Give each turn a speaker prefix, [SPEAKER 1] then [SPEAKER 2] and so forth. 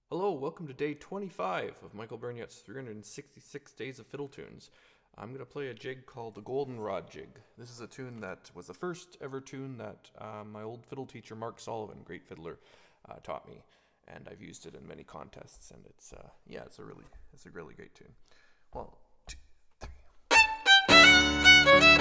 [SPEAKER 1] Hello, welcome to day 25 of Michael Burnyett's 366 Days of Fiddle Tunes. I'm going to play a jig called the Goldenrod jig. This is a tune that was the first ever tune that my old fiddle teacher Mark Sullivan, great fiddler, taught me, and I've used it in many contests, and it's a really great tune. 1, 2, 3.